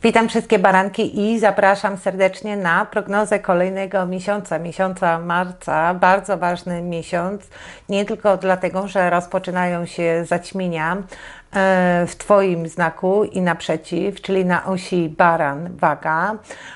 Witam wszystkie baranki i zapraszam serdecznie na prognozę kolejnego miesiąca marca. Bardzo ważny miesiąc, nie tylko dlatego, że rozpoczynają się zaćmienia w Twoim znaku i naprzeciw, czyli na osi baran-waga,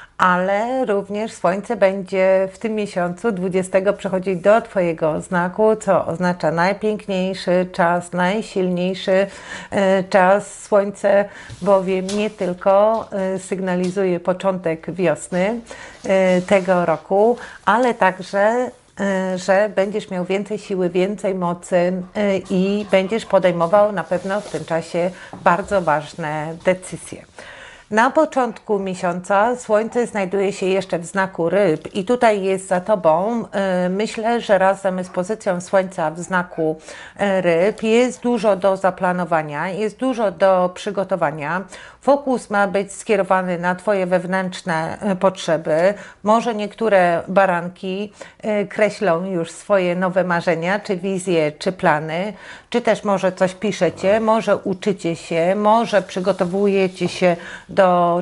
ale również Słońce będzie w tym miesiącu 20 przechodzić do Twojego znaku, co oznacza najpiękniejszy czas, najsilniejszy czas. Słońce bowiem nie tylko sygnalizuje początek wiosny tego roku, ale także że będziesz miał więcej siły, więcej mocy i będziesz podejmował na pewno w tym czasie bardzo ważne decyzje. Na początku miesiąca Słońce znajduje się jeszcze w znaku Ryb i tutaj jest za Tobą. Myślę, że razem z pozycją Słońca w znaku Ryb jest dużo do zaplanowania, jest dużo do przygotowania. Fokus ma być skierowany na Twoje wewnętrzne potrzeby. Może niektóre baranki kreślą już swoje nowe marzenia, czy wizje, czy plany, czy też może coś piszecie, może uczycie się, może przygotowujecie się do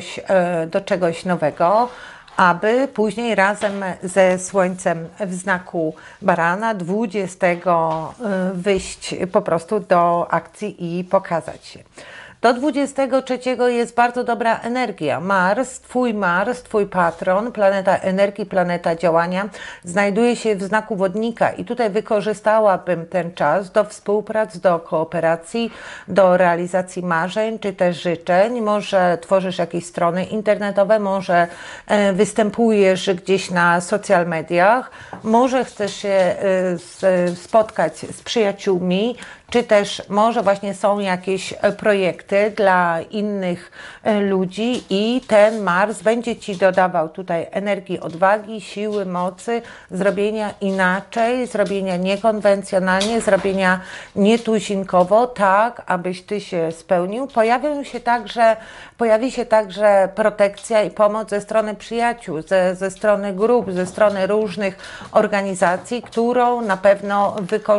czegoś nowego, aby później razem ze Słońcem w znaku Barana 20 wyjść po prostu do akcji i pokazać się. Do 23 jest bardzo dobra energia. Mars, Twój patron, planeta energii, planeta działania, znajduje się w znaku Wodnika i tutaj wykorzystałabym ten czas do współpracy, do kooperacji, do realizacji marzeń czy też życzeń. Może tworzysz jakieś strony internetowe, może występujesz gdzieś na social mediach, może chcesz się spotkać z przyjaciółmi, czy też może właśnie są jakieś projekty dla innych ludzi i ten Mars będzie Ci dodawał tutaj energii, odwagi, siły, mocy, zrobienia inaczej, zrobienia niekonwencjonalnie, zrobienia nietuzinkowo, tak abyś Ty się spełnił. Pojawi się także protekcja i pomoc ze strony przyjaciół, ze strony grup, ze strony różnych organizacji, którą na pewno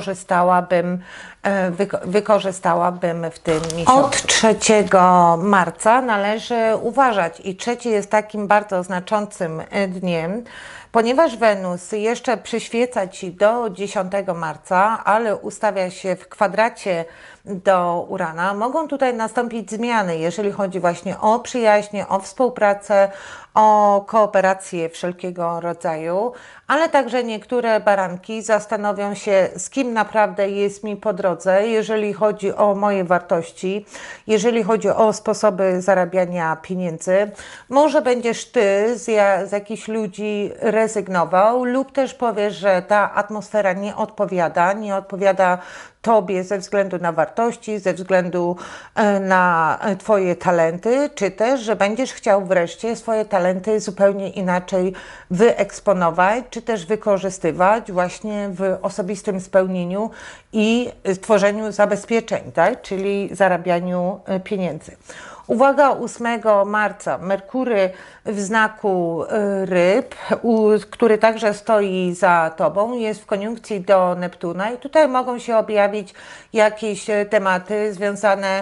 wykorzystałabym w tym miesiącu. Od 3 marca należy uważać i trzeci jest takim bardzo znaczącym dniem, ponieważ Wenus jeszcze przyświeca Ci do 10 marca, ale ustawia się w kwadracie do Urana, mogą tutaj nastąpić zmiany, jeżeli chodzi właśnie o przyjaźnie, o współpracę, o kooperację wszelkiego rodzaju, ale także niektóre baranki zastanowią się, z kim naprawdę jest mi po drodze, jeżeli chodzi o moje wartości, jeżeli chodzi o sposoby zarabiania pieniędzy. Może będziesz Ty z jakichś ludzi rezygnował lub też powiesz, że ta atmosfera nie odpowiada Tobie ze względu na wartości, ze względu na Twoje talenty, czy też, że będziesz chciał wreszcie swoje talenty zupełnie inaczej wyeksponować, czy też wykorzystywać właśnie w osobistym spełnieniu i tworzeniu zabezpieczeń, tak? Czyli zarabianiu pieniędzy. Uwaga, 8 marca Merkury w znaku Ryb, który także stoi za Tobą, jest w koniunkcji do Neptuna i tutaj mogą się objawić jakieś tematy związane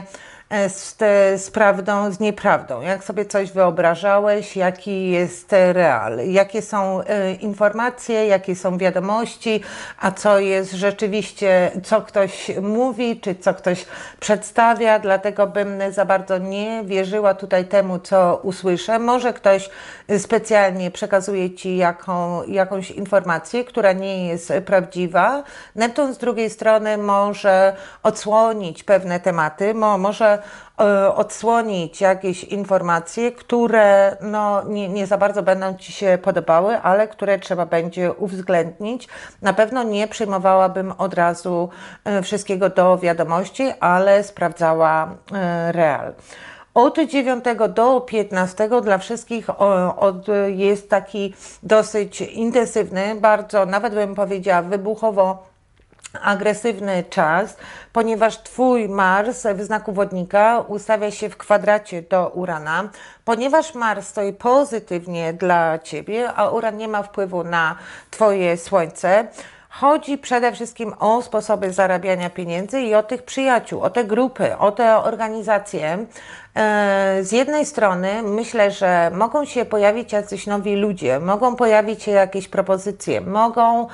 z prawdą, z nieprawdą. Jak sobie coś wyobrażałeś, jaki jest real, jakie są informacje, jakie są wiadomości, a co jest rzeczywiście, co ktoś mówi, czy co ktoś przedstawia, dlatego bym za bardzo nie wierzyła tutaj temu, co usłyszę. Może ktoś specjalnie przekazuje Ci jakąś informację, która nie jest prawdziwa. Neptun z drugiej strony może odsłonić pewne tematy, może odsłonić jakieś informacje, które nie za bardzo będą Ci się podobały, ale które trzeba będzie uwzględnić. Na pewno nie przyjmowałabym od razu wszystkiego do wiadomości, ale sprawdzała real. Od 9 do 15 dla wszystkich jest taki dosyć intensywny, bardzo, nawet bym powiedziała, wybuchowo agresywny czas, ponieważ Twój Mars w znaku Wodnika ustawia się w kwadracie do Urana. Ponieważ Mars stoi pozytywnie dla Ciebie, a Uran nie ma wpływu na Twoje Słońce, Chodzi przede wszystkim o sposoby zarabiania pieniędzy i o tych przyjaciół, o te grupy, o te organizacje. Z jednej strony myślę, że mogą się pojawić jacyś nowi ludzie, mogą pojawić się jakieś propozycje, mogą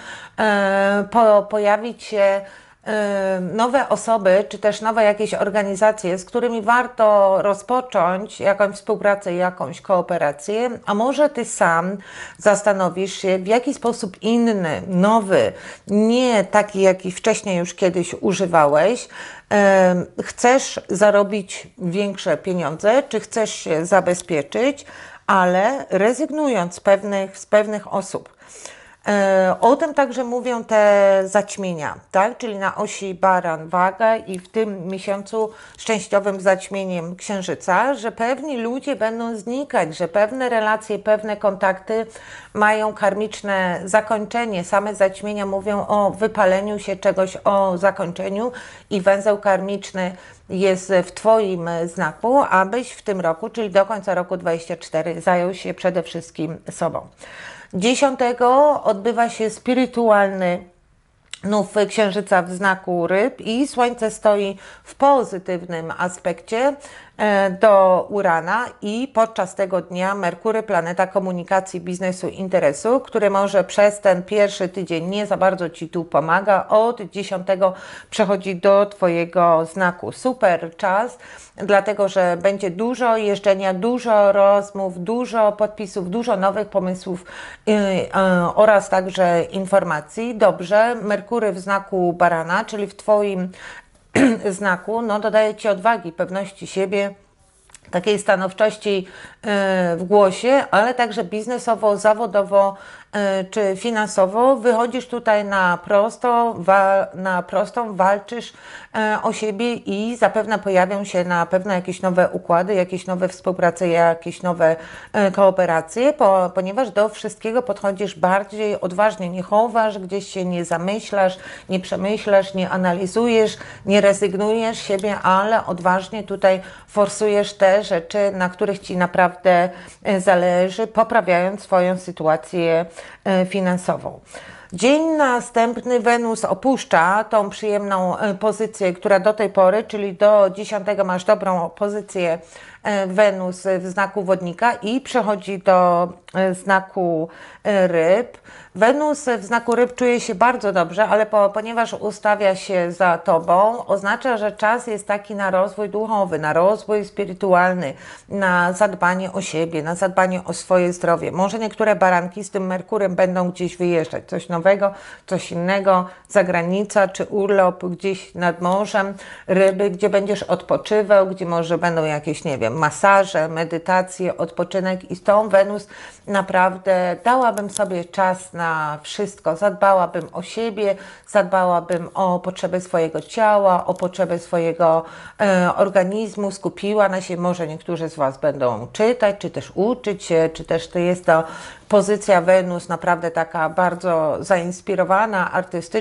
pojawić się nowe osoby, czy też nowe jakieś organizacje, z którymi warto rozpocząć jakąś współpracę, jakąś kooperację, a może Ty sam zastanowisz się, w jaki sposób inny, nowy, nie taki, jaki wcześniej już kiedyś używałeś, chcesz zarobić większe pieniądze, czy chcesz się zabezpieczyć, ale rezygnując z pewnych osób. O tym także mówią te zaćmienia, tak? Czyli na osi baran-waga i w tym miesiącu szczęściowym zaćmieniem księżyca, że pewni ludzie będą znikać, że pewne relacje, pewne kontakty mają karmiczne zakończenie. Same zaćmienia mówią o wypaleniu się czegoś, o zakończeniu i węzeł karmiczny jest w Twoim znaku, abyś w tym roku, czyli do końca roku 2024, zajął się przede wszystkim sobą. 10 odbywa się spirytualny nów księżyca w znaku ryb i Słońce stoi w pozytywnym aspekcie do Urana i podczas tego dnia Merkury, planeta komunikacji, biznesu, interesu, który może przez ten pierwszy tydzień nie za bardzo Ci tu pomaga, od 10 przechodzi do Twojego znaku. Super czas, dlatego że będzie dużo jeżdżenia, dużo rozmów, dużo podpisów, dużo nowych pomysłów oraz także informacji. Dobrze, Merkury w znaku Barana, czyli w Twoim znaku, no dodaje Ci odwagi, pewności siebie, takiej stanowczości w głosie, ale także biznesowo, zawodowo czy finansowo wychodzisz tutaj na prostą, walczysz o siebie i zapewne pojawią się na pewno jakieś nowe układy, jakieś nowe współprace, jakieś nowe kooperacje, ponieważ do wszystkiego podchodzisz bardziej odważnie, nie chowasz, gdzieś się nie zamyślasz, nie przemyślasz, nie analizujesz, nie rezygnujesz siebie, ale odważnie tutaj forsujesz te rzeczy, na których Ci naprawdę zależy, poprawiając swoją sytuację finansową. Dzień następny Wenus opuszcza tą przyjemną pozycję, która do tej pory, czyli do 10 masz dobrą pozycję Wenus w znaku Wodnika i przechodzi do znaku Ryb. Wenus w znaku Ryb czuje się bardzo dobrze, ale ponieważ ustawia się za Tobą, oznacza, że czas jest taki na rozwój duchowy, na rozwój spirytualny, na zadbanie o siebie, na zadbanie o swoje zdrowie. Może niektóre baranki z tym Merkurem będą gdzieś wyjeżdżać, coś nowego, coś innego, zagranica czy urlop gdzieś nad morzem, ryby, gdzie będziesz odpoczywał, gdzie może będą jakieś, nie wiem, masaże, medytacje, odpoczynek i z tą Wenus naprawdę dałabym sobie czas na wszystko, zadbałabym o siebie, zadbałabym o potrzeby swojego ciała, o potrzeby swojego organizmu, skupiła na się, może niektórzy z Was będą czytać, czy też uczyć się, czy też to jest to pozycja Wenus naprawdę taka bardzo zainspirowana,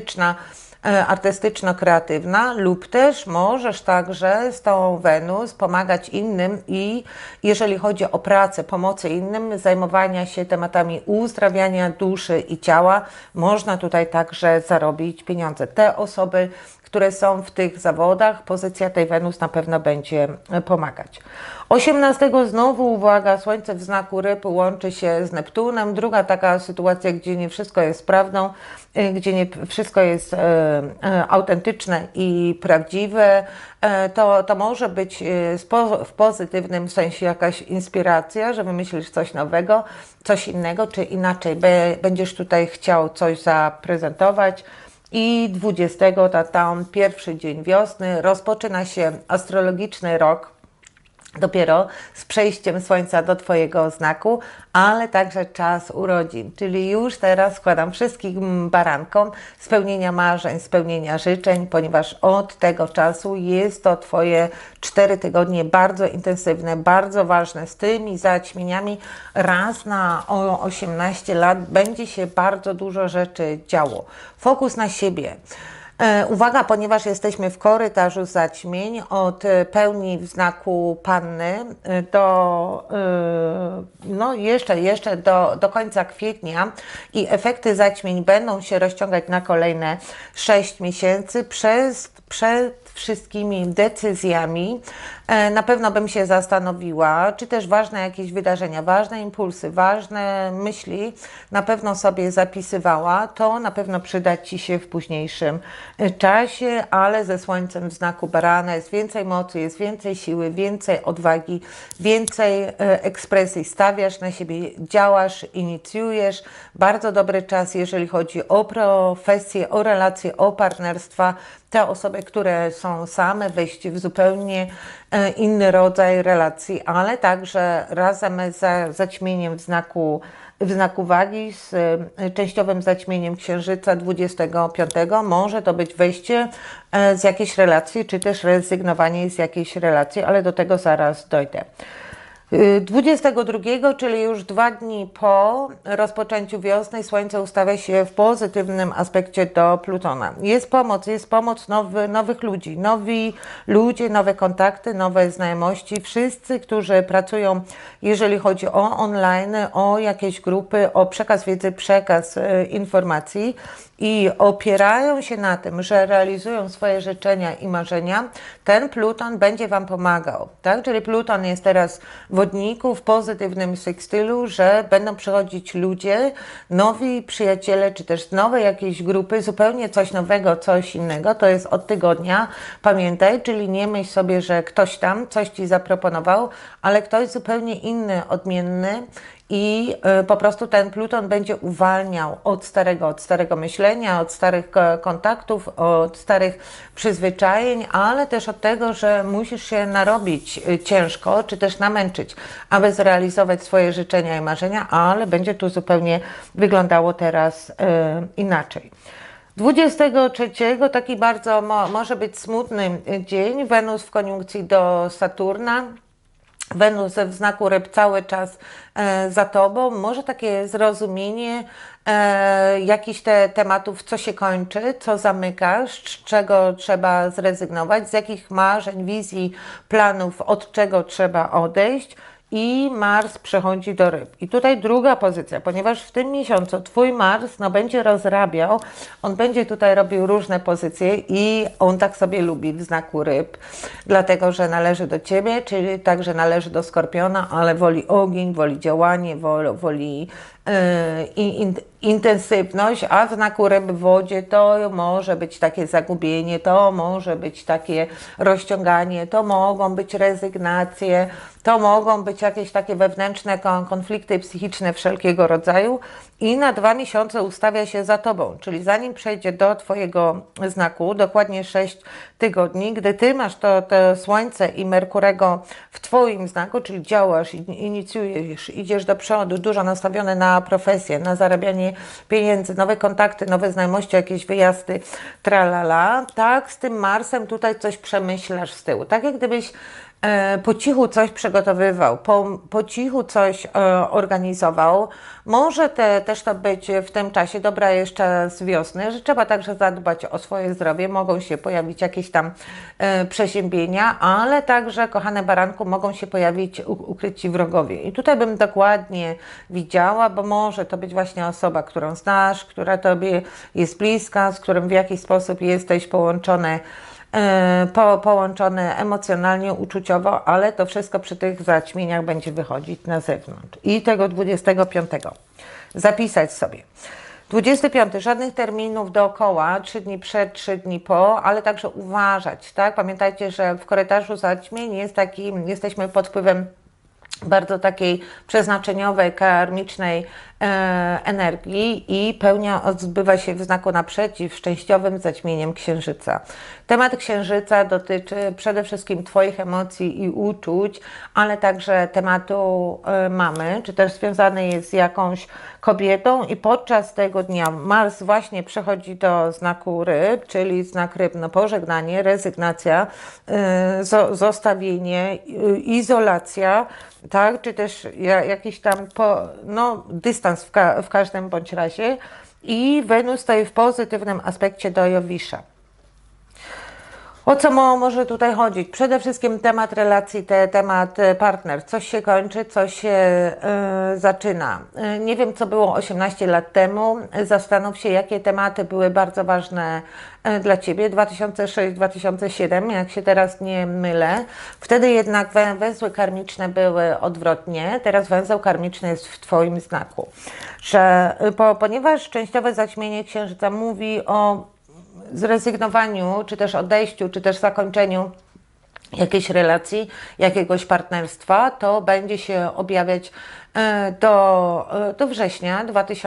artystyczno-kreatywna, lub też możesz także z tą Wenus pomagać innym i jeżeli chodzi o pracę, pomocy innym, zajmowania się tematami uzdrawiania duszy i ciała, można tutaj także zarobić pieniądze. Te osoby, które są w tych zawodach, pozycja tej Wenus na pewno będzie pomagać. 18 znowu, uwaga, Słońce w znaku Ryb łączy się z Neptunem. Druga taka sytuacja, gdzie nie wszystko jest prawdą, gdzie nie wszystko jest autentyczne i prawdziwe. To może być w pozytywnym sensie jakaś inspiracja, że wymyślisz coś nowego, coś innego, czy inaczej będziesz tutaj chciał coś zaprezentować. I 20, tam pierwszy dzień wiosny, rozpoczyna się astrologiczny rok, dopiero z przejściem Słońca do Twojego znaku, ale także czas urodzin, czyli już teraz składam wszystkim barankom spełnienia marzeń, spełnienia życzeń, ponieważ od tego czasu jest to Twoje 4 tygodnie bardzo intensywne, bardzo ważne, z tymi zaćmieniami raz na 18 lat będzie się bardzo dużo rzeczy działo. Fokus na siebie. Uwaga, ponieważ jesteśmy w korytarzu zaćmień od pełni w znaku Panny do, no jeszcze do końca kwietnia i efekty zaćmień będą się rozciągać na kolejne 6 miesięcy przed wszystkimi decyzjami. Na pewno bym się zastanowiła, czy też ważne jakieś wydarzenia, ważne impulsy, ważne myśli na pewno sobie zapisywała. To na pewno przyda Ci się w późniejszym czasie, ale ze Słońcem w znaku Barana jest więcej mocy, jest więcej siły, więcej odwagi, więcej ekspresji. Stawiasz na siebie, działasz, inicjujesz. Bardzo dobry czas, jeżeli chodzi o profesję, o relacje, o partnerstwa. Te osoby, które są same, wejść w zupełnie inny rodzaj relacji, ale także razem z zaćmieniem w znaku wagi, z częściowym zaćmieniem księżyca 25, może to być wejście z jakiejś relacji, czy też rezygnowanie z jakiejś relacji, ale do tego zaraz dojdę. 22, czyli już 2 dni po rozpoczęciu wiosny, Słońce ustawia się w pozytywnym aspekcie do Plutona. Jest pomoc nowych ludzi, nowi ludzie, nowe kontakty, nowe znajomości. Wszyscy, którzy pracują, jeżeli chodzi o online, o jakieś grupy, o przekaz wiedzy, przekaz informacji i opierają się na tym, że realizują swoje życzenia i marzenia, ten Pluton będzie Wam pomagał, tak? Czyli Pluton jest teraz w Wodniku w pozytywnym sekstylu, że będą przychodzić ludzie, nowi przyjaciele, czy też nowe jakieś grupy, zupełnie coś nowego, coś innego. To jest od tygodnia, pamiętaj, czyli nie myśl sobie, że ktoś tam coś Ci zaproponował, ale ktoś zupełnie inny, odmienny. I po prostu ten Pluton będzie uwalniał od starego myślenia, od starych kontaktów, od starych przyzwyczajeń, ale też od tego, że musisz się narobić ciężko, czy też namęczyć, aby zrealizować swoje życzenia i marzenia, ale będzie tu zupełnie wyglądało teraz inaczej. 23 taki bardzo może być smutny dzień, Wenus w koniunkcji do Saturna. Wenus w znaku Ryb cały czas za Tobą, może takie zrozumienie jakichś tematów, co się kończy, co zamykasz, z czego trzeba zrezygnować, z jakich marzeń, wizji, planów, od czego trzeba odejść. I Mars przechodzi do Ryb. I tutaj druga pozycja, ponieważ w tym miesiącu Twój Mars będzie rozrabiał, on będzie tutaj robił różne pozycje i on tak sobie lubi w znaku Ryb, dlatego że należy do Ciebie, czyli także należy do Skorpiona, ale woli ogień, woli działanie, woli intensywność, a w znaku Ryb w wodzie to może być takie zagubienie, to może być takie rozciąganie, to mogą być rezygnacje, to mogą być jakieś takie wewnętrzne konflikty psychiczne wszelkiego rodzaju i na 2 miesiące ustawia się za Tobą, czyli zanim przejdzie do Twojego znaku, dokładnie 6 tygodni, gdy Ty masz to Słońce i Merkurego w Twoim znaku, czyli działasz, inicjujesz, idziesz do przodu, dużo nastawione na profesję, na zarabianie pieniędzy, nowe kontakty, nowe znajomości, jakieś wyjazdy, tralala, tak, z tym Marsem tutaj coś przemyślasz z tyłu, tak jak gdybyś po cichu coś przygotowywał, po cichu coś organizował. Może też to być w tym czasie, dobra jeszcze z wiosny, że trzeba także zadbać o swoje zdrowie, mogą się pojawić jakieś tam przeziębienia, ale także, kochane baranku, mogą się pojawić ukryci wrogowie. I tutaj bym dokładnie widziała, bo może to być właśnie osoba, którą znasz, która Tobie jest bliska, z którym w jakiś sposób jesteś połączone emocjonalnie, uczuciowo, ale to wszystko przy tych zaćmieniach będzie wychodzić na zewnątrz. I tego 25. Zapisać sobie. 25. Żadnych terminów dookoła, 3 dni przed, 3 dni po, ale także uważać, tak? Pamiętajcie, że w korytarzu zaćmień jesteśmy pod wpływem bardzo takiej przeznaczeniowej, karmicznej energii i pełnia odbywa się w znaku naprzeciw, szczęściowym zaćmieniem Księżyca. Temat Księżyca dotyczy przede wszystkim Twoich emocji i uczuć, ale także tematu mamy, czy też związany jest z jakąś kobietą i podczas tego dnia Mars właśnie przechodzi do znaku Ryb, czyli znak Ryb, no pożegnanie, rezygnacja, zostawienie, izolacja, tak, czy też jakiś tam dystans w każdym bądź razie i Wenus stoi w pozytywnym aspekcie do Jowisza. O co może tutaj chodzić? Przede wszystkim temat relacji, temat partner. Coś się kończy, coś się zaczyna. Nie wiem, co było 18 lat temu. Zastanów się, jakie tematy były bardzo ważne dla Ciebie. 2006-2007, jak się teraz nie mylę. Wtedy jednak węzły karmiczne były odwrotnie. Teraz węzeł karmiczny jest w Twoim znaku. Ponieważ częściowe zaćmienie Księżyca mówi o zrezygnowaniu, czy też odejściu, czy też zakończeniu jakiejś relacji, jakiegoś partnerstwa, to będzie się objawiać do września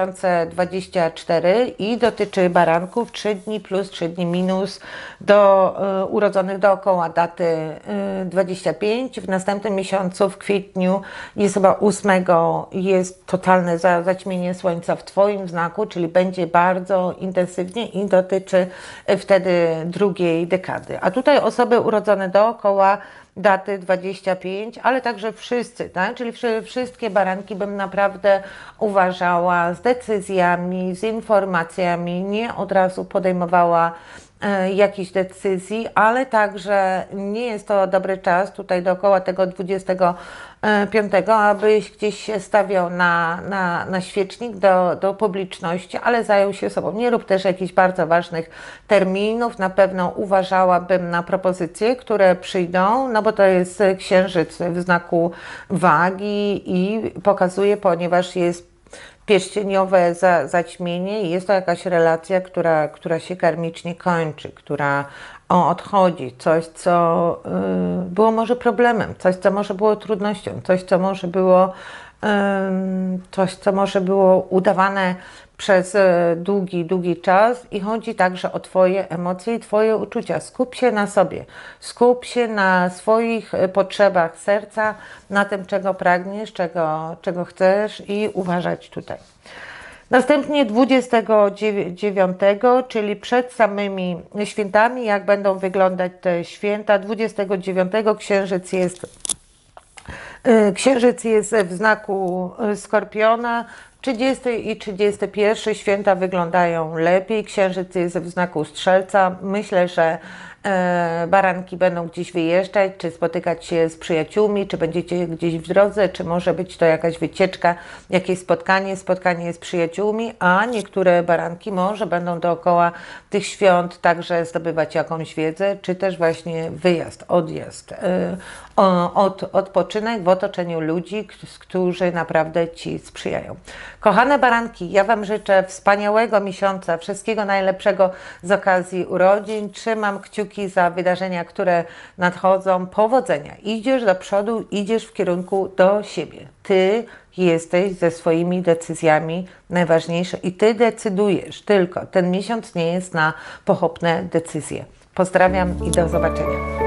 2024 i dotyczy baranków 3 dni plus, 3 dni minus do urodzonych dookoła daty 25. W następnym miesiącu, w kwietniu, jest chyba 8, jest totalne zaćmienie Słońca w Twoim znaku, czyli będzie bardzo intensywnie i dotyczy wtedy drugiej dekady. A tutaj osoby urodzone dookoła daty 25, ale także wszyscy, tak? Czyli wszystkie baranki bym naprawdę uważała z decyzjami, z informacjami, nie od razu podejmowała jakichś decyzji, ale także nie jest to dobry czas tutaj dookoła tego 25, abyś gdzieś się stawiał na świecznik do publiczności, ale zajął się sobą. Nie rób też jakichś bardzo ważnych terminów. Na pewno uważałabym na propozycje, które przyjdą, no bo to jest księżyc w znaku wagi i pokazuje, ponieważ jest pierścieniowe zaćmienie i jest to jakaś relacja, która się karmicznie kończy, która odchodzi, coś, co było może problemem, coś, co może było trudnością, coś, co może było udawane przez długi czas i chodzi także o Twoje emocje i Twoje uczucia. Skup się na sobie, skup się na swoich potrzebach serca, na tym, czego pragniesz, czego chcesz i uważać tutaj. Następnie 29, czyli przed samymi świętami, jak będą wyglądać te święta. 29 Księżyc jest w znaku Skorpiona. 30 i 31 święta wyglądają lepiej. Księżyc jest w znaku Strzelca. Myślę, że baranki będą gdzieś wyjeżdżać, czy spotykać się z przyjaciółmi, czy będziecie gdzieś w drodze, czy może być to jakaś wycieczka, jakieś spotkanie z przyjaciółmi, a niektóre baranki może będą dookoła tych świąt także zdobywać jakąś wiedzę, czy też właśnie wyjazd, odjazd, odpoczynek w otoczeniu ludzi, którzy naprawdę Ci sprzyjają. Kochane baranki, ja Wam życzę wspaniałego miesiąca, wszystkiego najlepszego z okazji urodzin. Trzymam kciuki za wydarzenia, które nadchodzą. Powodzenia. Idziesz do przodu, idziesz w kierunku do siebie. Ty jesteś ze swoimi decyzjami najważniejszy i Ty decydujesz. Tylko ten miesiąc nie jest na pochopne decyzje. Pozdrawiam i do zobaczenia.